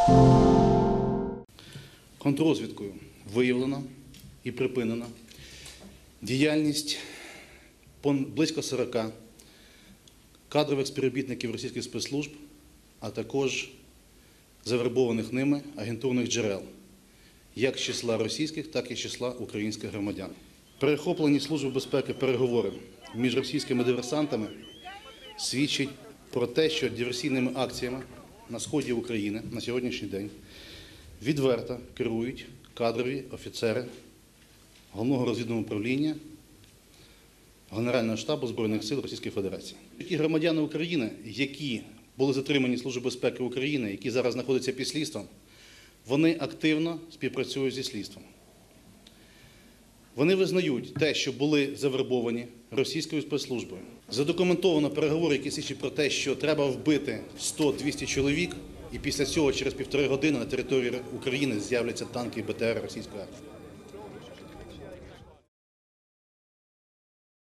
Контррозвідкою виявлена і припинена діяльність близько 40 кадрових співробітників російських спецслужб, а також завербованих ними агентурних джерел, як з числа російських, так і з числа українських громадян. Перехоплені Служби безпеки переговори між російськими диверсантами свідчать про те, що диверсійними акціями на сході України на сьогоднішній день відверто керують кадрові офіцери Головного розвідувального управління Генерального штабу Збройних сил Російської Федерації. Ті громадяни України, які були затримані Службою безпеки України, які зараз знаходяться під слідством, вони активно співпрацюють зі слідством. Вони визнають те, що були завербовані російською спецслужбою. Задокументовано переговори, які свідчать про те, що треба вбити 100-200 чоловік, і після цього через 1,5 години на території України з'являться танки і БТР російської армії.